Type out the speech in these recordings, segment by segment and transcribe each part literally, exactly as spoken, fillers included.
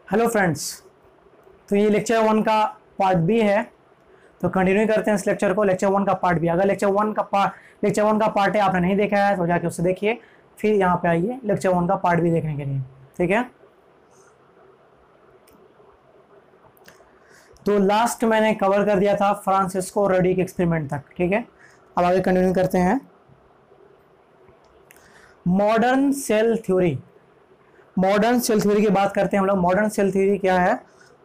Hello friends, तो ये lecture one का पार्ट बी है। तो कंटिन्यू करते हैं इस लेक्चर को। लेक्चर वन का पार्ट बी, अगर लेक्चर वन का पार्ट लेक्चर वन का पार्ट है आपने नहीं देखा है तो जाके उससे देखिए, फिर यहाँ पे आइए लेक्चर वन का पार्ट बी देखने के लिए। ठीक है, तो लास्ट मैंने कवर कर दिया था फ्रांसिस्को रडी के एक्सपेरिमेंट तक। ठीक है, अब आगे कंटिन्यू करते हैं। Modern cell theory, modern cell theory की बात करते हैं हम लोग। मॉडर्न सेल थ्योरी क्या है?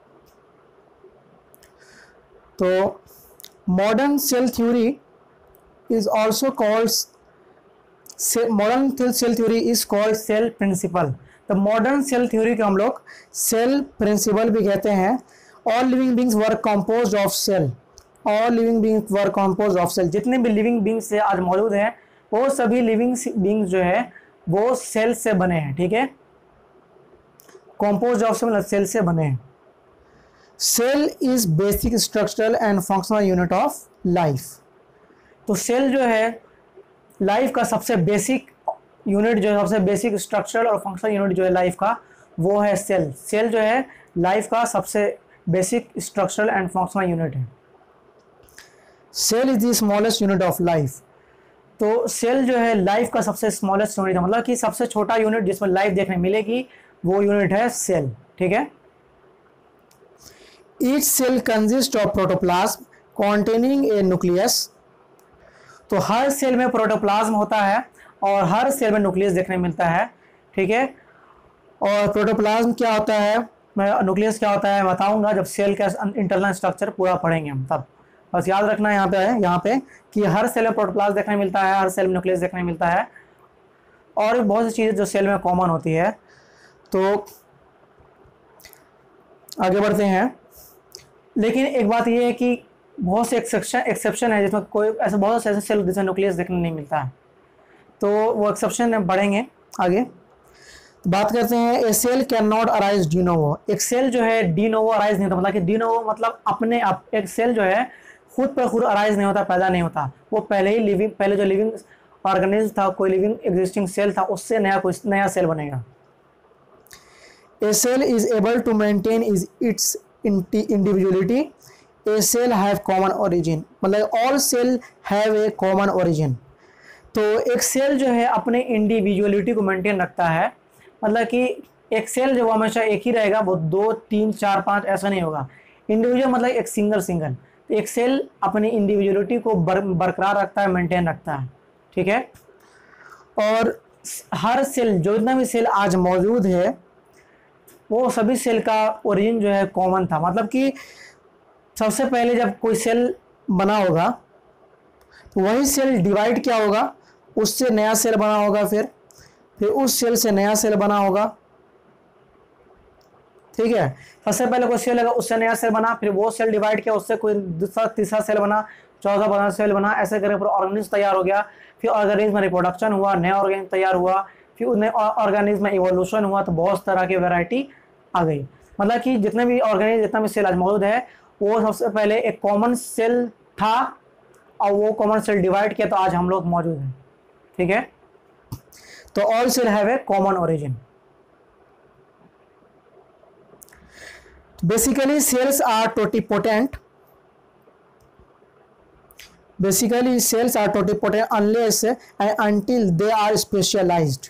तो modern cell theory is also called modern cell theory is called cell principle. तो मॉडर्न सेल थ्योरी को हम लोग सेल प्रिंसिपल भी कहते हैं। All living beings were composed of cell, all living beings were composed of cell. जितने भी living beings आज मौजूद हैं वो सभी लिविंग बींग्स जो है वो सेल से बने हैं। ठीक है, कंपोज्ड ऑफ सेल, सेल से बने हैं। Cell is basic structural and functional unit of life. तो सेल जो है लाइफ का सबसे बेसिक यूनिट, जो है सबसे बेसिक स्ट्रक्चरल और फंक्शनल यूनिट जो है लाइफ का, वो है सेल। सेल जो है लाइफ का सबसे basic structural and functional unit है। Cell is the smallest unit of life. तो सेल जो है लाइफ का सबसे स्मॉलेस्ट यूनिट है, मतलब कि सबसे छोटा यूनिट जिसमें लाइफ देखने मिलेगी वो यूनिट है सेल। ठीक है, each cell consist of protoplasm containing a nucleus. तो हर सेल में प्रोटोप्लाज्म होता है और हर सेल में न्यूक्लियस देखने मिलता है। ठीक है, और प्रोटोप्लाज्म क्या होता है, मैं न्यूक्लियस क्या होता है बताऊंगा जब सेल का इंटरनल स्ट्रक्चर पूरा पढ़ेंगे हम तब। बस याद रखना यहाँ पे है यहाँ पे कि हर सेल में प्रोटोप्लाज्म देखने मिलता है, हर सेल में न्यूक्लियस देखने मिलता है, और बहुत सी चीज़ें जो सेल में कॉमन होती है। तो आगे बढ़ते हैं। लेकिन एक बात यह है कि बहुत से एक्सेप्शन एक्सेप्शन है जिसमें कोई ऐसे बहुत से ऐसे सेल जिसमें न्यूक्लियस देखने नहीं मिलता है, तो वो एक्सेप्शन बढ़ेंगे आगे। बात करते हैं a cell can not arise de novo. एक सेल जो है डी नोवो अराइज नहीं होता, मतलब कि डी नोवो मतलब अपने आप एक सेल जो है खुद पर खुद अराइज नहीं होता, पैदा नहीं होता। वो पहले ही लिविंग पहले जो लिविंग ऑर्गेनिज्म था, कोई लिविंग एग्जिस्टिंग सेल था, उससे नया कोई नया सेल बनेगा। A cell is able to maintain is its individuality. A cell have common origin, मतलब all cell have a common origin. तो एक सेल जो है अपने इंडिविजुअलिटी को मेंटेन रखता है, मतलब कि एक सेल जो हमेशा एक ही रहेगा, वो दो तीन चार पाँच ऐसा नहीं होगा। इंडिविजुअल मतलब एक सिंगल सिंगल तो एक सेल अपनी इंडिविजुअलिटी को बर, बरकरार रखता है, मेंटेन रखता है। ठीक है, और हर सेल जो जितना भी सेल आज मौजूद है वो सभी सेल का ओरिजिन जो है कॉमन था। मतलब कि सबसे पहले जब कोई सेल बना होगा तो वही सेल डिवाइड क्या होगा, उससे नया सेल बना होगा, फिर फिर उस सेल से नया सेल बना होगा। ठीक है, सबसे पहले कोई सेल लगा, उससे नया सेल बना, फिर वो सेल डिवाइड किया, उससे कोई दूसरा तीसरा सेल बना, चौथा पंद्रह सेल बना, ऐसे करके पूरा ऑर्गेनिज्म तैयार हो गया। फिर ऑर्गेनिज्म में रिप्रोडक्शन हुआ, नया ऑर्गेनिज्म तैयार हुआ, फिर उस नए ऑर्गेनिज्म में इवोल्यूशन हुआ, तो बहुत तरह की वैरायटी आ गई। मतलब कि जितने भी ऑर्गेनिज्म जितना भी सेल आज मौजूद है वो सबसे पहले एक कॉमन सेल था और वो कॉमन सेल डिवाइड किया तो आज हम लोग मौजूद हैं। ठीक है, तो all cell have a common origin. Basically cells are totipotent basically cells are totipotent unless and until they are specialized.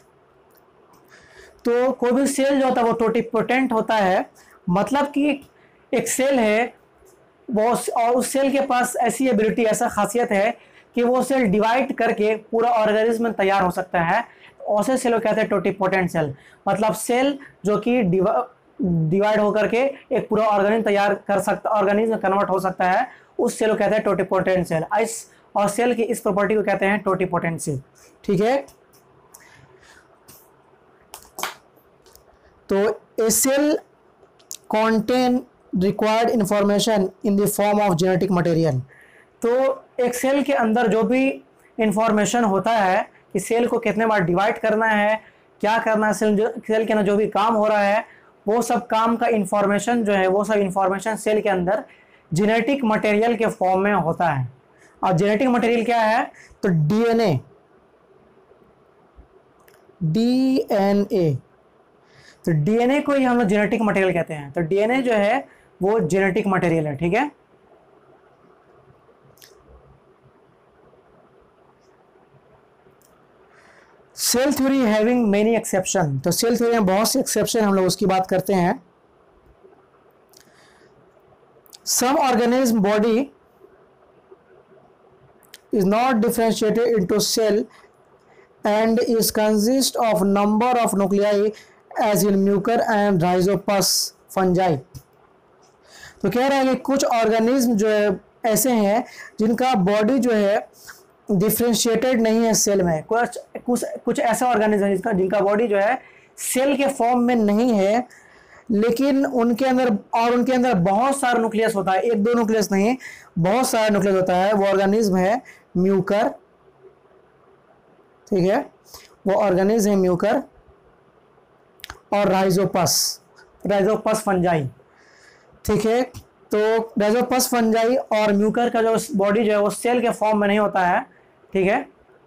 तो कोई भी सेल जो होता है वो टोटिपोटेंट होता है, मतलब कि एक सेल है वो, और उस सेल के पास ऐसी एबिलिटी, ऐसा खासियत है कि वो सेल डिवाइड करके पूरा ऑर्गेनिज्म तैयार हो सकता है। ऐसे सेल को कहते हैं टोटिपोटेंट सेल। मतलब सेल जो कि डिवाइड होकर के एक पूरा ऑर्गेनिज्म तैयार कर सकता, ऑर्गेनिज्म कन्वर्ट हो सकता है, उस सेल को कहते हैं टोटिपोटेंट सेल। इस और सेल की इस प्रॉपर्टी को कहते हैं टोटिपोटेंसी। ठीक है, तो a cell contain required information in the form of genetic material। तो एक सेल के अंदर जो भी इंफॉर्मेशन होता है कि सेल को कितने बार डिवाइड करना है, क्या करना है, सेल सेल के अंदर जो भी काम हो रहा है वो सब काम का इंफॉर्मेशन जो है वो सब इंफॉर्मेशन सेल के अंदर जेनेटिक मटेरियल के फॉर्म में होता है। और जेनेटिक मटेरियल क्या है, तो डीएनए डीएनए तो डीएनए को ही हम लोग जेनेटिक मटेरियल कहते हैं। तो डीएनए जो है वो जेनेटिक मटेरियल है, ठीक है। Cell theory having many exception, तो सेल थ्योरी में बहुत से एक्सेप्शन, हम लोग उसकी बात करते हैं। Some organism body is not differentiated into cell and is consist of number of nuclei as in mucor and rhizopus fungi। तो कह रहा है कि कुछ ऑर्गेनिज्म जो है ऐसे हैं जिनका बॉडी जो है डिफ्रेंशिएटेड नहीं है सेल में। कुछ कुछ कुछ ऐसे ऑर्गेनिज्म हैं जिनका जिनका बॉडी जो है सेल के फॉर्म में नहीं है, लेकिन उनके अंदर और उनके अंदर बहुत सारा न्यूक्लियस होता है, एक दो न्यूक्लियस नहीं, बहुत सारा न्यूक्लियस होता है। वो ऑर्गेनिज्म है म्यूकर, ठीक है, वो ऑर्गेनिज्म है म्यूकर और राइजोपस, राइजोपस फंजाई, ठीक है। तो राइजोपस फंजाई और म्यूकर का जो बॉडी जो है वो सेल के फॉर्म में नहीं होता है, ठीक है।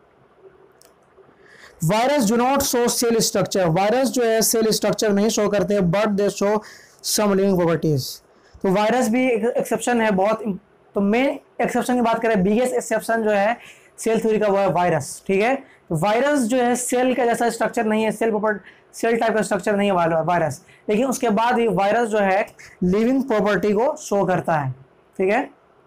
Virus do not show cell structure, virus जो है सेल स्ट्रक्चर नहीं शो करते, but they show some living properties. तो वायरस भी एक्सेप्शन है बहुत। तो मेन एक्सेप्शन की बात करें, बिगेस्ट एक्सेप्शन जो है सेल थ्योरी का वो है वायरस, ठीक है। तो वायरस जो है सेल का जैसा स्ट्रक्चर नहीं है, सेल प्रॉपर्टी सेल टाइप का स्ट्रक्चर नहीं है वायरस, लेकिन उसके बाद ही वायरस जो है लिविंग प्रॉपर्टी को शो करता है, ठीक है।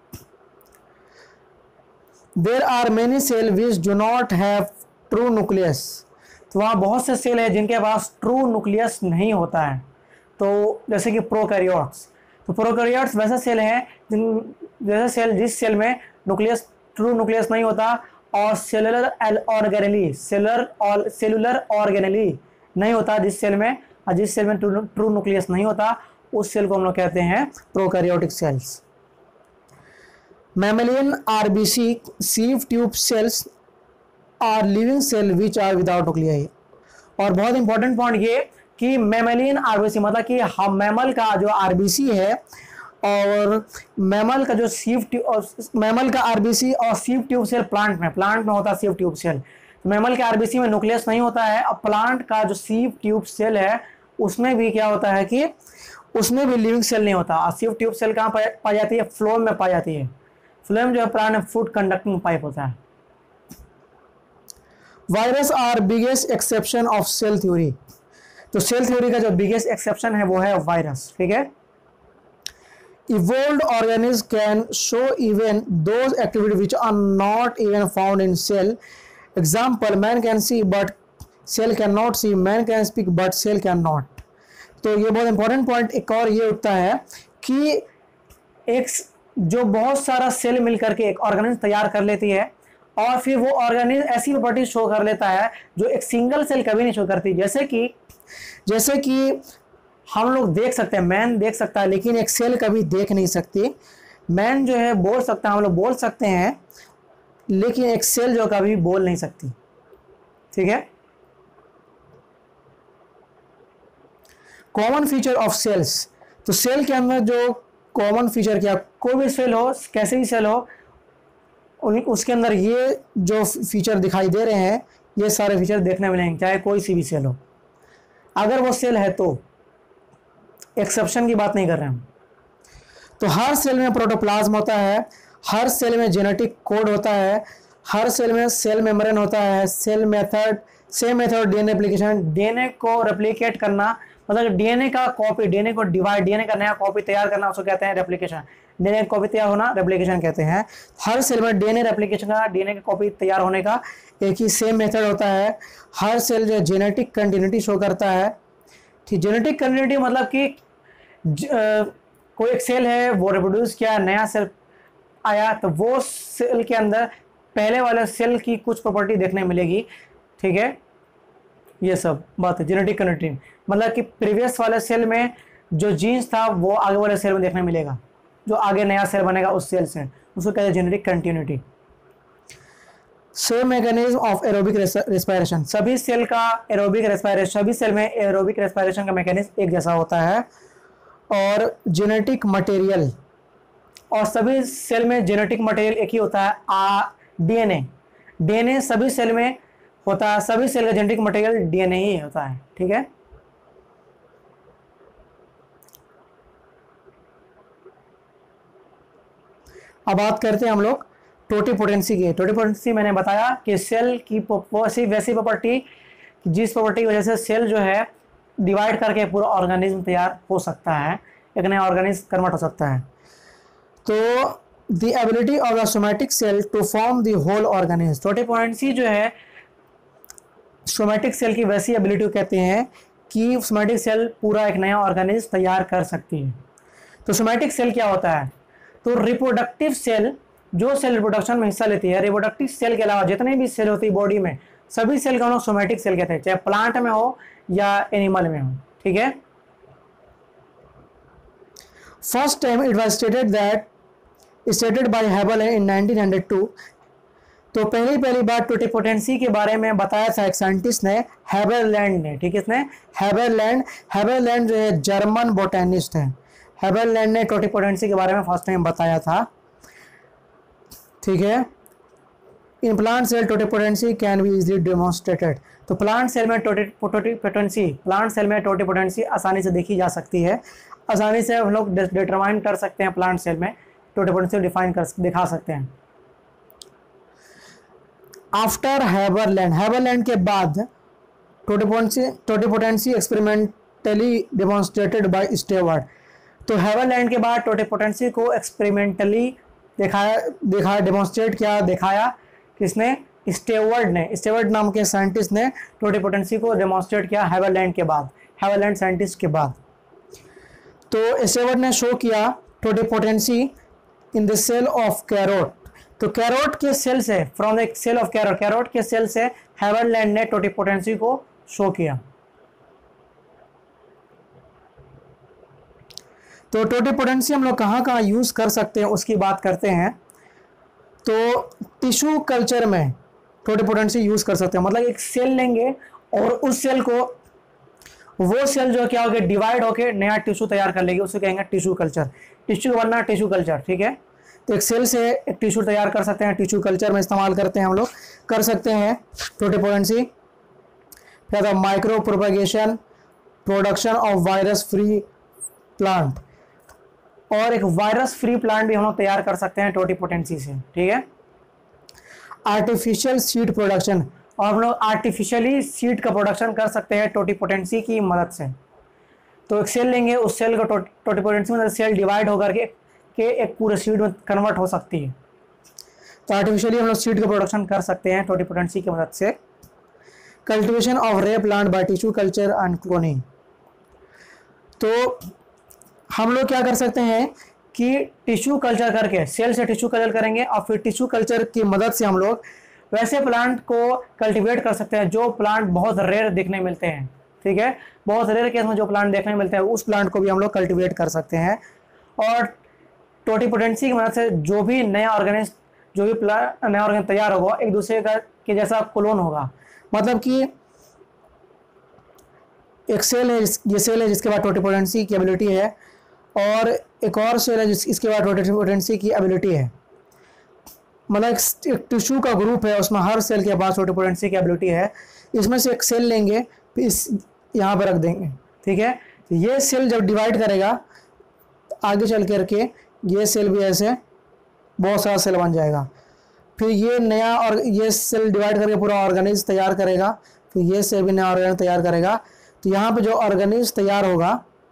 There are many cell which do not have true nucleus, तो वहाँ बहुत से सेल है जिनके पास ट्रू न्यूक्लियस नहीं होता है। तो जैसे कि प्रोकैरियोट्स, तो प्रोकैरियोट्स वैसे सेल हैं जिन जैसे सेल जिस सेल में न्यूक्लियस ट्रू न्यूक्लियस नहीं होता और सेलुलर ऑर्गेनेली सेलुलर और सेलुलर ऑर्गेनेली नहीं होता जिस सेल में, और जिस सेल में ट्रू न्यूक्लियस नहीं होता उस सेल को हम लोग कहते हैं prokaryotic cells. Mammalian RBC sieve tube cells are living cell which are without nuclei. और बहुत इंपॉर्टेंट पॉइंट ये कि मैमलियन आरबीसी मतलब कि हम मैमल का जो आरबीसी है और मैमल का जो सीव ट्यूब मैमल का आरबीसी और सीव ट्यूब सेल प्लांट में प्लांट में होता है सीव ट्यूब सेल। तो मैमल के आरबीसी में न्यूक्लियस नहीं होता है, और प्लांट का जो सीव ट्यूब सेल है उसमें भी क्या होता है कि उसमें भी लिविंग सेल नहीं होता। और सीव ट्यूब सेल कहाँ पाई जाती है? फ्लोएम में पाई जाती है। फ्लोएम जो है प्लांट में फूड कंडक्टिंग पाइप होता है। Virus are biggest exception of cell theory, तो सेल थ्योरी का जो बिगेस्ट एक्सेप्शन है वो है वायरस, ठीक है। Evolved organisms can show even those activities which are not even found in cell. Example, man can see but cell cannot see, man can speak but cell cannot। तो ये बहुत important point एक और ये उठता है कि एक जो बहुत सारा सेल मिलकर के एक ऑर्गेनिज्म तैयार कर लेती है और फिर वो ऑर्गेनिज्म ऐसी प्रॉपर्टी शो कर लेता है जो एक सिंगल सेल कभी नहीं शो करती। जैसे कि जैसे कि हम लोग देख सकते हैं, मैन देख सकता है लेकिन एक सेल कभी देख नहीं सकती। मैन जो है बोल सकता है, हम लोग बोल सकते हैं, लेकिन एक सेल जो कभी बोल नहीं सकती, ठीक है। कॉमन फीचर ऑफ सेल्स, तो सेल के अंदर जो कॉमन फीचर क्या, कोई भी सेल हो, कैसे भी सेल हो, उसके अंदर ये जो फीचर दिखाई दे रहे हैं ये सारे फीचर देखने मिलेंगे, चाहे कोई सी भी सेल हो। अगर वो सेल है तो एक्सेप्शन की बात नहीं कर रहे हम। तो हर सेल में प्रोटोप्लाज्म होता है, हर सेल में जेनेटिक कोड होता है, हर सेल में सेल मेम्ब्रेन होता है। Cell method same method DNA application, DNA को रेप्लिकेट करना मतलब डीएनए का कॉपी, डीएनए को डिवाइड, डीएनए का नया कॉपी तैयार करना, उसको कहते हैं रेप्लिकेशन। डीएनए का कॉपी तैयार होना रेप्लिकेशन कहते हैं। हर सेल में डीएनए रेप्लिकेशन का, डीएनए का कॉपी तैयार होने का एक ही सेम मेथड होता है। हर सेल जो जेनेटिक कंटिन्यूटी शो करता है, ठीक। जेनेटिक कंटिन्यूटी मतलब कि ज, आ, कोई एक सेल है वो रिप्रोड्यूस किया, नया सेल आया, तो वो सेल के अंदर पहले वाले सेल की कुछ प्रॉपर्टी देखने मिलेगी, ठीक है। ये सब बात है जेनेटिक कंटिन्यूटी, मतलब कि प्रीवियस वाले सेल में जो जीन्स था वो आगे वाले सेल में देखने मिलेगा, जो आगे नया सेल बनेगा उस सेल से, उसको कहते हैं genetic continuity. Same mechanism of aerobic respiration, सभी सेल का एरोबिक रेस्पिरेशन, सभी सेल में एरोबिक रेस्पिरेशन का मैकेनिज्म एक जैसा होता है। और जेनेटिक मटेरियल, और सभी सेल में जेनेटिक मटेरियल एक ही होता है, आ डीएनए। डीएनए सभी सेल में होता है, सभी सेल का जेनेटिक मटेरियल डीएनए ही होता है, ठीक है। अब बात करते हैं हम लोग टोटिपोटेंसी की। टोटिपोटेंसी मैंने बताया कि सेल की वैसी वैसी प्रॉपर्टी जिस प्रॉपर्टी की वजह से सेल जो है डिवाइड करके पूरा ऑर्गेनिज्म तैयार हो सकता है, एक नया ऑर्गेनिज्म कन्वर्ट हो सकता है। तो the ability of the somatic cell to form the whole organism, totipotency जो है सोमैटिक सेल की वैसी एबिलिटी कहते हैं कि सोमैटिक सेल पूरा एक नया ऑर्गेनिज्म तैयार कर सकती है। तो सोमैटिक सेल क्या होता है? तो रिप्रोडक्टिव सेल, जो सेल रिप्रोडक्शन में हिस्सा लेती है, रिप्रोडक्टिव सेल के अलावा जितने भी सेल होती है बॉडी में, सभी सेल को हम लोग सोमैटिक सेल कहते हैं, चाहे प्लांट में हो या एनिमल में हो। ठीक है। First time it was stated that stated by Haberlandt in nineteen hundred two. तो पहली पहली बार टोटिपोटेंसी के बारे में बताया था एक साइंटिस्ट ने, हेबरलैंड ने। ठीक है, इसने हेबरलैंड हेबरलैंड जो है जर्मन बोटेनिस्ट है, हेबरलैंड ने टोटिपोटेंसी के बारे में फर्स्ट टाइम बताया था। ठीक है। In plant cell totipotency can be easily demonstrated. तो प्लांट सेल में टोटिपोटेंसी प्लांट सेल में टोटिपोटेंसी आसानी से देखी जा सकती है, आसानी से हम लोग डिटरमाइन कर सकते हैं, प्लांट सेल में टोटिपोटेंसी डिफाइन कर दिखा सकते हैं। आफ्टर हेबरलैंड, हेबरलैंड के बाद totipotency totipotency experimentally demonstrated by Steward. तो हेबरलैंड के बाद टोटिपोटेंसी को एक्सपेरिमेंटली दिखाया दिखाया डेमोन्स्ट्रेट किया दिखाया किसने? स्टेवर्ट ने। स्टेवर्ट नाम के साइंटिस्ट ने टोटिपोटेंसी को डेमोन्स्ट्रेट किया हेबरलैंड के बाद, हेबरलैंड साइंटिस्ट के बाद। तो स्टेवर्ट ने शो किया totipotency in the cell of carrot. तो कैरोट के सेल से, from the cell of carrot carrot के सेल से हेबरलैंड ने टोटिपोटेंसी को शो किया। तो टोटिपोटेंसी हम लोग कहाँ कहाँ यूज कर सकते हैं उसकी बात करते हैं। तो टिश्यू कल्चर में टोटिपोटेंसी यूज कर सकते हैं, मतलब एक सेल लेंगे और उस सेल को, वो सेल जो क्या होगा डिवाइड होकर नया टिश्यू तैयार कर लेगी, उसे कहेंगे टिश्यू कल्चर। टिश्यू बनना टिश्यू कल्चर। ठीक है। तो एक सेल से एक टिश्यू तैयार कर सकते हैं, टिश्यू कल्चर में इस्तेमाल करते हैं हम लोग, कर सकते हैं टोटिपोटेंसी। फिर micropropagation, production of virus free plant, और एक वायरस फ्री प्लांट भी हम लोग तैयार कर सकते हैं टोटिपोटेंसी से। ठीक है। आर्टिफिशियल सीड प्रोडक्शन, और हम लोग आर्टिफिशियली सीड का प्रोडक्शन कर सकते हैं टोटिपोटेंसी की मदद से। तो एक सेल लेंगे, उस सेल को टोटिपोटेंसी में सेल डिवाइड होकर के के एक पूरे सीड में कन्वर्ट हो सकती है। तो आर्टिफिशियली हम लोग सीड का प्रोडक्शन कर सकते हैं टोटिपोटेंसी की मदद से। Cultivation of rare plant by tissue culture and cloning. तो हम लोग क्या कर सकते हैं कि टिश्यू कल्चर करके, सेल से टिश्यू कल्चर करेंगे और फिर टिश्यू कल्चर की मदद से हम लोग वैसे प्लांट को कल्टीवेट कर सकते हैं जो प्लांट बहुत रेयर देखने मिलते हैं। ठीक है। बहुत रेयर केस में जो प्लांट देखने मिलते हैं उस प्लांट को भी हम लोग कल्टीवेट कर सकते हैं। और टोटिपोटेंसी की मदद से जो भी नया ऑर्गेनिज्म जो भी नया ऑर्गेनिज्म तैयार होगा एक दूसरे का के जैसा क्लोन होगा। मतलब कि एक सेल है, ये सेल है जिसके बाद टोटिपोटेंसी की एबिलिटी है, और एक और सेल है जिस इसके बाद टोटिपोटेंसी की एबिलिटी है। मतलब एक टिश्यू का ग्रुप है, उसमें हर सेल के पास टोटिपोटेंसी की एबिलिटी है। इसमें से एक सेल लेंगे, इस यहाँ पर रख देंगे। ठीक है। तो ये सेल जब डिवाइड करेगा आगे चल करके ये सेल भी ऐसे बहुत सारा सेल बन जाएगा। फिर ये नया और ये सेल डिवाइड करके पूरा ऑर्गेनिज्म तैयार करेगा, फिर ये सेल भी नया ऑर्गेनिज्म तैयार करेगा। तो यहाँ पे जो ऑर्गेनिज्म तैयार होगा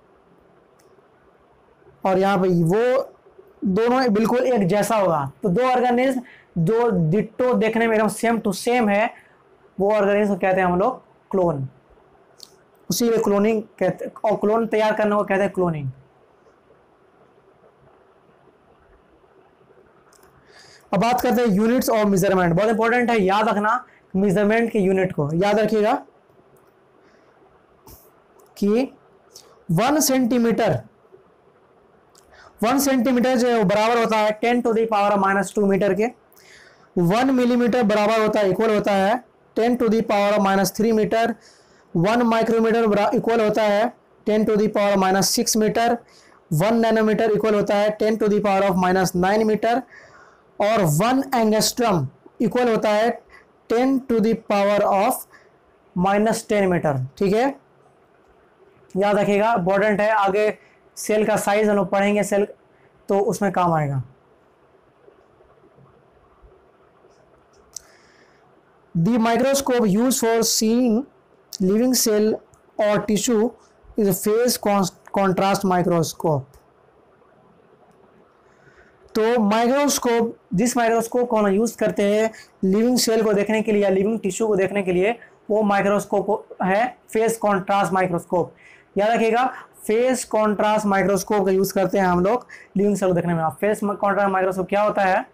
और यहाँ पे वो दोनों बिल्कुल एक जैसा होगा। तो दो ऑर्गेनिज्म जो डिट्टो देखने में एकदम सेम टू सेम है, वो ऑर्गेनिज्म कहते हैं हम लोग क्लोन। उसी में क्लोनिंग कहते हैं, और क्लोन तैयार करने को कहते हैं क्लोनिंग। अब बात करते हैं यूनिट्स ऑफ मेजरमेंट। बहुत इंपॉर्टेंट है, याद रखना मेजरमेंट के यूनिट को याद रखिएगा कि वन सेंटीमीटर वन सेंटीमीटर जो है वो बराबर होता है ten to the power minus two metre के। वन मिलीमीटर बराबर होता है इक्वल होता है ten to the power minus three metre. One micrometre equal होता है ten to the power minus six metre. One nanometre equal होता है ten to the power of minus nine metre. और वन एंगस्ट्रम इक्वल होता है ten to the power of minus ten metre. ठीक है, याद रखिएगा, इंपॉर्टेंट है। आगे सेल का साइज हम लोग पढ़ेंगे, सेल तो उसमें काम आएगा। The microscope use for seeing living cell और tissue is a phase contrast microscope. तो माइक्रोस्कोप, जिस माइक्रोस्कोप को हम यूज़ करते हैं लिविंग सेल को देखने के लिए या लिविंग टिश्यू को देखने के लिए, वो माइक्रोस्कोप है फेस कॉन्ट्रास्ट माइक्रोस्कोप। याद रखिएगा, फेस कॉन्ट्रास्ट माइक्रोस्कोप का यूज़ करते हैं हम लोग लिविंग सेल को देखने में। फेस कॉन्ट्रास्ट माइक्रोस्कोप क्या होता है,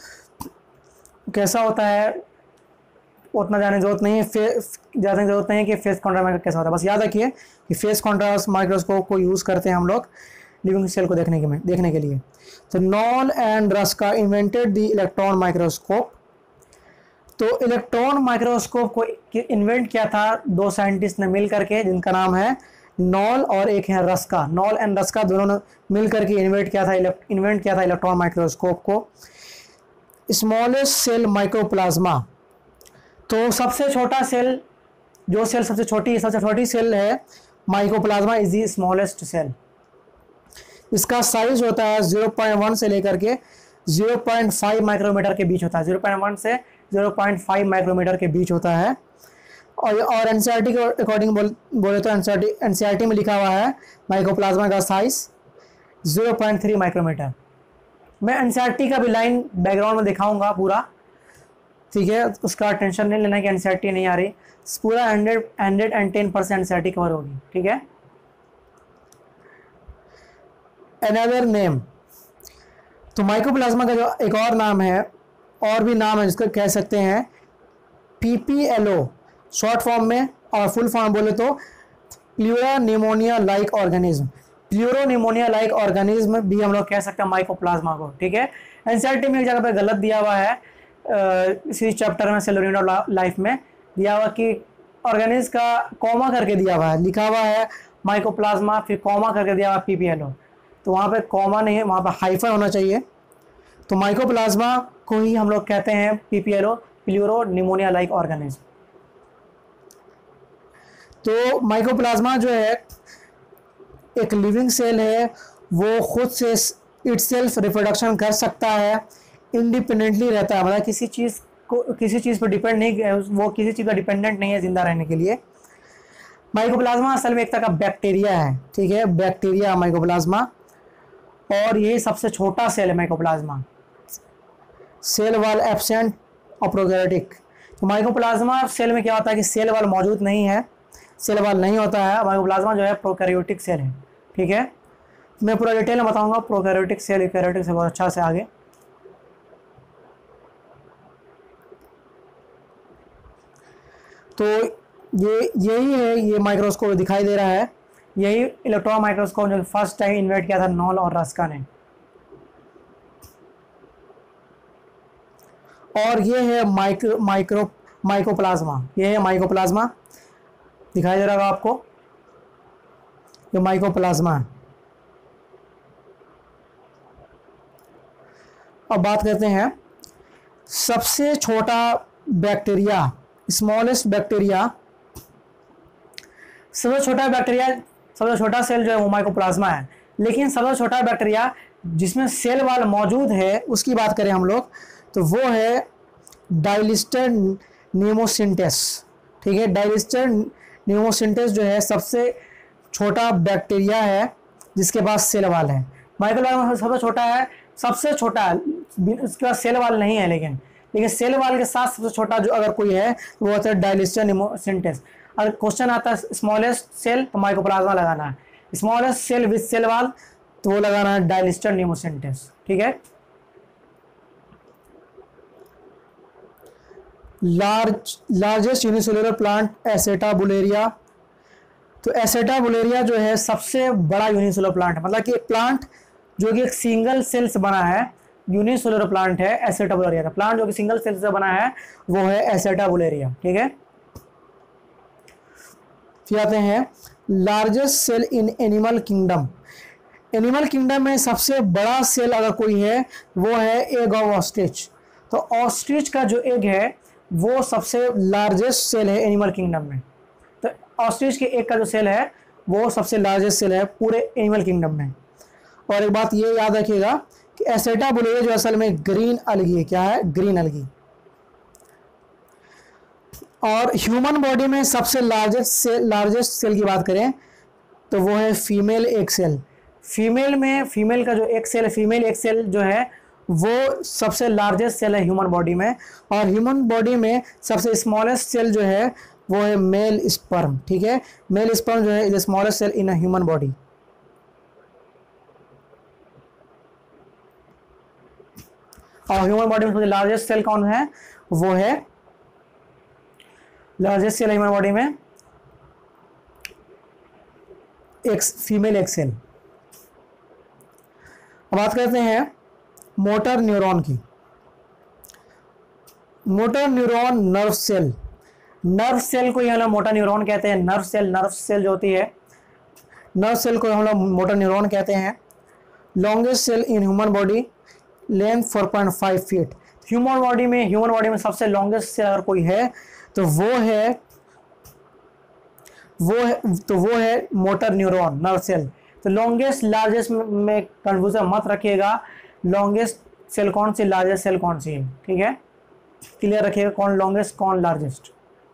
कैसा होता है, उतना जाने की जरूरत नहीं है, जानने की जरूरत नहीं है कि फेस कॉन्ट्रास्ट माइक्रोस्कोप कैसा होता है। बस याद रखिए कि फेस कॉन्ट्रास्ट माइक्रोस्कोप को यूज़ करते हैं हम लोग लिविंग सेल को देखने के में देखने के लिए। तो Knoll and Ruska invented the electron microscope. तो इलेक्ट्रॉन माइक्रोस्कोप को इन्वेंट किया था दो साइंटिस्ट ने मिल करके, जिनका नाम है नॉल और एक है रस्का। नॉल एंड रस्का दोनों ने मिल करके इन्वेंट किया था इन्वेंट किया था इलेक्ट्रॉन माइक्रोस्कोप को। Smallest cell mycoplasma. तो सबसे छोटा सेल, जो सेल सबसे छोटी सबसे छोटी सेल है mycoplasma is the smallest cell. इसका साइज होता है ज़ीरो पॉइंट वन से लेकर के ज़ीरो पॉइंट फाइव माइक्रोमीटर के बीच होता है। ज़ीरो पॉइंट वन से ज़ीरो पॉइंट फाइव माइक्रोमीटर के बीच होता है। और और एनसीईआरटी के अकॉर्डिंग बोल बोले तो एनसीईआरटी एनसीईआरटी में लिखा हुआ है माइक्रोप्लाज्मा का size zero point three micrometre. मैं एनसीईआरटी का भी लाइन बैकग्राउंड में दिखाऊंगा पूरा, ठीक है, उसका टेंशन नहीं लेना कि एनसीईआरटी नहीं आ रही, पूरा hundred hundred and ten percent NCERT cover होगी, ठीक है। अनदर नेम, तो माइक्रोप्लाज्मा का जो एक और नाम है, और भी नाम है जिसको कह सकते हैं पीपीएलओ शॉर्ट फॉर्म में, और फुल फॉर्म बोले तो pleura pneumonia like organism. Pleuro pneumonia like organism भी हम लोग कह सकते हैं माइक्रोप्लाज्मा को, ठीक है। एनसीईआरटी में एक जगह पे गलत दिया हुआ है, इसी चैप्टर में सेलुलर यूनिट ऑफ लाइफ में दिया हुआ कि ऑर्गेनिज्म का कॉमा करके दिया हुआ है, लिखा हुआ है माइक्रोप्लाज्मा, फिर कॉमा करके दिया हुआ पीपीएलओ। तो वहाँ पे कॉमा नहीं है, वहाँ पे हाइफन होना चाहिए। तो माइक्रोप्लाज्मा को ही हम लोग कहते हैं PPLO, pleuro pneumonia like organism. तो माइक्रोप्लाज्मा जो है एक लिविंग सेल है, वो खुद से इटसेल्फ रिप्रोडक्शन कर सकता है, इंडिपेंडेंटली रहता है, मतलब किसी चीज़ को किसी चीज़ पर डिपेंड नहीं, वो किसी चीज़ का डिपेंडेंट नहीं है जिंदा रहने के लिए। माइक्रोप्लाज्मा असल में एक तरह का बैक्टीरिया है, ठीक है, बैक्टीरिया माइक्रोप्लाज्मा, और ये सबसे छोटा सेल है माइक्रोप्लाज्मा। सेल वॉल एब्सेंट और प्रोकैरियोटिक। तो माइक्रोप्लाज्मा सेल में क्या होता है कि सेल वॉल मौजूद नहीं है, सेल वॉल नहीं होता है। माइक्रोप्लाज्मा जो है प्रोकैरियोटिक सेल है, ठीक है। मैं पूरा डिटेल में बताऊंगा प्रोकैरियोटिक सेल यूकैरियोटिक से बहुत अच्छा से आगे। तो ये यही है, ये माइक्रोस्कोप दिखाई दे रहा है, यही इलेक्ट्रॉन माइक्रोस्कोप जो फर्स्ट टाइम इन्वेंट किया था नॉल और रस्का ने। और ये है माइक्रो माइक्रो माइक्रोप्लाज्मा, ये है माइक्रोप्लाज्मा, दिखाई दे रहा होगा आपको, ये माइक्रोप्लाज्मा है। अब बात करते हैं सबसे छोटा बैक्टीरिया, स्मॉलेस्ट बैक्टीरिया। सबसे छोटा बैक्टीरिया, सबसे छोटा सेल जो है वो माइक्रोप्लाज्मा है, लेकिन सबसे छोटा बैक्टीरिया जिसमें सेल वाल मौजूद है उसकी बात करें हम लोग तो वो है डायलिस्टर न्यूमोसिंटेस, ठीक है। डायलिस्टर न्यूमोसिंटेस जो है सबसे छोटा बैक्टीरिया है जिसके पास सेल वाल है। माइक्रोप्लाज्मा सबसे छोटा है, सबसे छोटा है, उसके पास सेल वाल नहीं है, लेकिन लेकिन सेल वाल के साथ सबसे छोटा जो अगर कोई है तो वो होता है डायलिस्टर न्यूमोसिंटेस। अगर क्वेश्चन आता है स्मॉलेस्ट सेल तो माइक्रोप्लाज्मा लगाना है, smallest cell with cell wall तो वो लगाना है डायलिस्टर न्यूमोसिंटेस, ठीक है। Large largest unicellular plant Acetabularia. तो एसेटाबुलेरिया जो है सबसे बड़ा यूनिसेलुलर प्लांट है, मतलब कि एक प्लांट जो कि एक सिंगल सेल से बना है, यूनिसेलुलर प्लांट है एसेटाबुलेरिया का। प्लांट जो कि सिंगल सेल से बना है वो है एसेटाबुलेरिया, ठीक है। फिर आते हैं largest cell in animal kingdom. Animal kingdom में सबसे बड़ा सेल अगर कोई है वो है एग ऑफ ऑस्ट्रिच। तो ऑस्ट्रिच का जो एग है वो सबसे लार्जेस्ट सेल है एनिमल किंगडम में। तो ऑस्ट्रिच के एग का जो सेल है वो सबसे लार्जेस्ट सेल है पूरे एनिमल किंगडम में। और एक बात ये याद रखिएगा कि एसेटाबुलेरिया जो असल में ग्रीन अलगी है, क्या है, ग्रीन अलगी। और ह्यूमन बॉडी में सबसे लार्जेस्ट सेल लार्जेस्ट सेल की बात करें तो वो है फीमेल एग सेल। फीमेल में फीमेल का जो एक सेल है, फीमेल एग सेल जो है वो सबसे लार्जेस्ट सेल है ह्यूमन बॉडी में। और ह्यूमन बॉडी में सबसे स्मॉलेस्ट सेल जो है वो है मेल स्पर्म। ठीक है, मेल स्पर्म जो है is the smallest cell in a human body. और ह्यूमन बॉडी में सबसे लार्जेस्ट सेल कौन है, वो है लार्जेस्ट सेल ह्यूमन बॉडी में एक फीमेल एग सेल। अब बात करते हैं मोटर न्यूरॉन की। Motor neuron nerve cell, nerve cell को हम लोग मोटर न्यूरॉन कहते हैं। नर्व सेल नर्व सेल जो होती है, नर्व सेल को हम लोग मोटर न्यूरॉन कहते हैं। Longest cell in human body, length four point five feet. Human body में ह्यूमन बॉडी में सबसे लॉन्गेस्ट सेल अगर कोई है तो वो है वो है तो वो है मोटर न्यूरॉन नर्व सेल। तो लॉन्गेस्ट लार्जेस्ट में कंफ्यूजन मत रखिएगा, लॉन्गेस्ट सेल कौन सी, लार्जेस्ट सेल कौन सी है। ठीक है, क्लियर रखिएगा कौन लॉन्गेस्ट कौन लार्जेस्ट।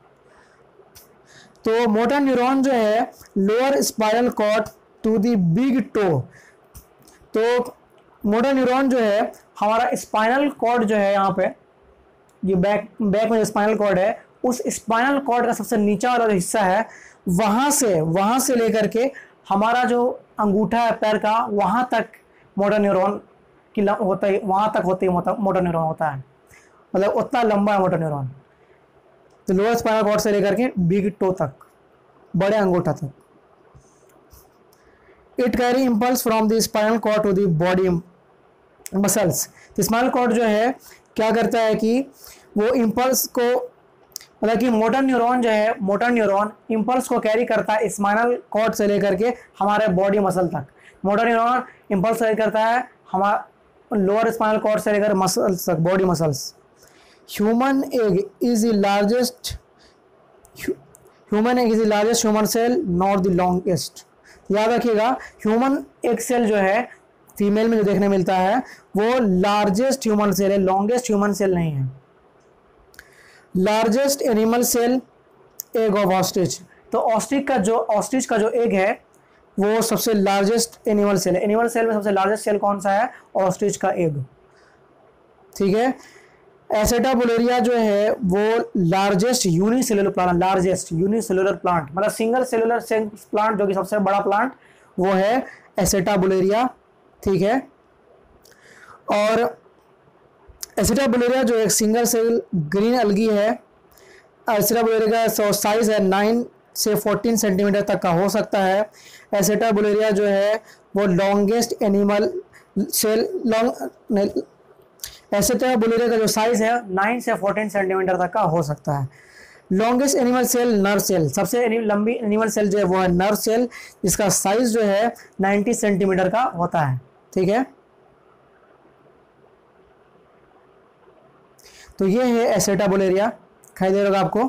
तो मोटर न्यूरॉन जो है lower spinal cord to the big toe. तो मोटर न्यूरॉन जो है हमारा स्पाइनल कॉर्ड जो है, यहाँ पे ये बैक बैक में जो स्पाइनल कॉर्ड है, उस स्पाइनल कॉर्ड का सबसे नीचा वाला जो हिस्सा है वहां से वहां से लेकर के हमारा जो अंगूठा है पैर का, वहां तक मोटर न्यूरॉन की होता है, वहां तक होती है मोटर न्यूरॉन होता है, मतलब उतना लंबा है मोटर न्यूरॉन। तो लोअर स्पाइनल कॉर्ड से लेकर के बिग टो तक, बड़े अंगूठा तक। It carry impulse from the spinal cord to the body muscles. Spinal cord जो है क्या करता है कि वो इम्पल्स को, मतलब कि मोटर न्यूरॉन जो है मोटर न्यूरॉन इम्पल्स को कैरी करता है स्पाइनल कॉर्ड से लेकर के हमारे बॉडी मसल तक। मोटर न्यूरॉन इम्पल्स कैरी करता है हमारा लोअर स्पाइनल कॉर्ड से लेकर मसल्स तक, body muscles. Human egg is the largest human egg is the largest human cell, not the longest. याद रखिएगा, ह्यूमन एग सेल जो है फीमेल में जो देखने मिलता है वो लार्जेस्ट ह्यूमन सेल है, लॉन्गेस्ट ह्यूमन सेल नहीं है। Largest animal cell egg of ostrich. तो ऑस्ट्रिच का जो ऑस्ट्रिच का जो एग है वो सबसे लार्जेस्ट एनिमल सेल है। एनिमल सेल में सबसे लार्जेस्ट सेल कौन सा है, ऑस्ट्रिच का एग। ठीक है, एसेटाबुलेरिया जो है वो largest unicellular plant, largest unicellular plant मतलब सिंगल सेलुलर प्लांट जो कि सबसे बड़ा प्लांट वो है एसेटाबुलेरिया। ठीक है, और एसेटाबुलेरिया जो एक सिंगल सेल ग्रीन अलगी है, एसेटाबुलेरिया का साइज है नाइन से फोर्टीन सेंटीमीटर तक का हो सकता है। एसेटाबुलेरिया जो है वो longest animal cell long Acetabularia का जो साइज है नाइन से फोर्टीन सेंटीमीटर तक का हो सकता है। Longest animal cell nerve cell, सबसे लंबी एनिमल सेल जो है वो है नर्व सेल, जिसका साइज जो है नाइन्टी सेंटीमीटर का होता है। ठीक है, तो ये है एसेटाबुलेरिया, दिखाई दे रहा होगा आपको,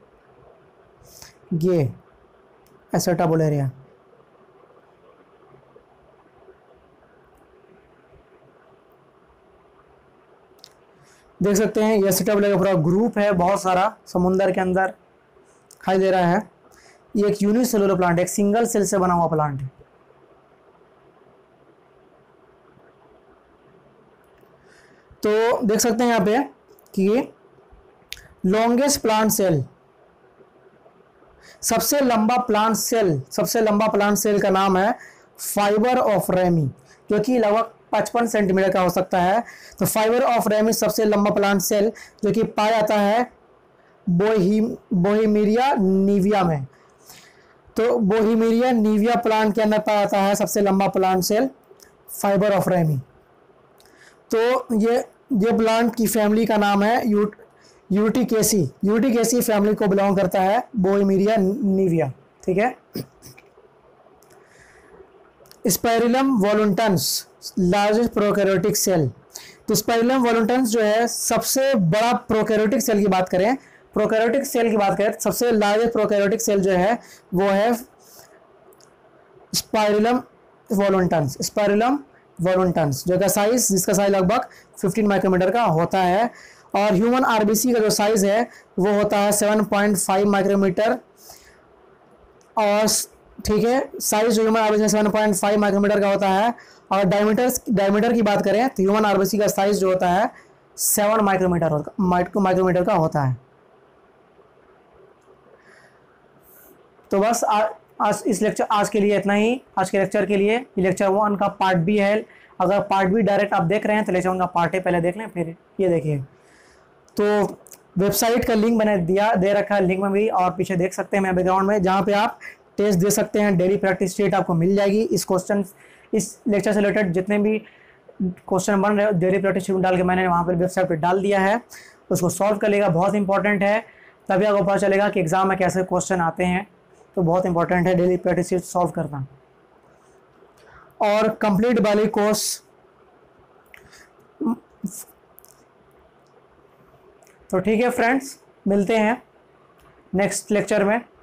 ये एसेटाबुलेरिया। देख सकते हैं ये एसेटाबुलेरिया का पूरा ग्रुप है, बहुत सारा समुंदर के अंदर दिखाई दे रहा है। ये एक यूनिसेलुलर प्लांट है, एक सिंगल सेल से बना हुआ प्लांट है। तो देख सकते हैं यहाँ पे कि लॉन्गेस्ट प्लांट सेल, सबसे लंबा प्लांट सेल सबसे लंबा प्लांट सेल का नाम है फाइबर ऑफ रेमी, जो कि लगभग पचपन सेंटीमीटर का हो सकता है। तो फाइबर ऑफ रेमी सबसे लंबा प्लांट सेल जो कि पाया जाता है बोहीम बोहीमेरिया नीविया में। तो बोहीमेरिया नीविया प्लांट के अंदर पाया जाता है सबसे लंबा plant cell fibre of ramie. तो ये ये प्लांट की फैमिली का नाम है यूट यूटिकेसी यूटिकेसी फैमिली को बिलोंग करता है बोहीमेरिया नीविया। ठीक है, Spirillum volutans largest prokaryotic cell. तो स्पाइरुलम वोलुंटन्स जो है सबसे बड़ा प्रोकैरियोटिक सेल की बात करें प्रोकैरियोटिक सेल की बात करें सबसे लार्जेस्ट प्रोकैरियोटिक सेल जो है वो है स्पाइरुलम वोलुंटन्स स्पाइरुलम वोलुंटन्स जो का साइज जिसका साइज लगभग फिफ्टीन माइक्रोमीटर का होता है। और ह्यूमन आरबीसी का जो साइज़ है वो होता है सेवन पॉइंट फाइव माइक्रोमीटर। और ठीक है, साइज जो human RBC seven point five micrometre का होता है। और डायमीटर डायमीटर की बात करें तो ह्यूमन आरबीसी का साइज जो होता है सेवन माइक्रोमीटर माइक्रोमीटर का होता है। तो बस आ, आज इस लेक्चर आज के लिए इतना ही। आज के लेक्चर के लिए लेक्चर वन का पार्ट बी है। अगर पार्ट बी डायरेक्ट आप देख रहे हैं तो लेक्चर वन का पार्ट ए पहले देख लें, फिर ये देखिए। तो वेबसाइट का लिंक मैंने दिया दे रखा है, लिंक में भी, और पीछे देख सकते हैं मैं बैकग्राउंड में, जहाँ पे आप टेस्ट दे सकते हैं। डेली प्रैक्टिस शीट आपको मिल जाएगी। इस क्वेश्चन इस लेक्चर से रिलेटेड जितने भी क्वेश्चन बन रहे हो डेली प्रैक्टिस शीट डाल के मैंने वहाँ पर वेबसाइट पर डाल दिया है। उसको सॉल्व कर लेगा, बहुत इंपॉर्टेंट है, तभी आपको पता चलेगा कि एग्जाम में कैसे क्वेश्चन आते हैं। तो बहुत इंपॉर्टेंट है डेली प्रैक्टिस शीट सॉल्व करना। और कंप्लीट वाली कोर्स तो ठीक है फ्रेंड्स, मिलते हैं नेक्स्ट लेक्चर में।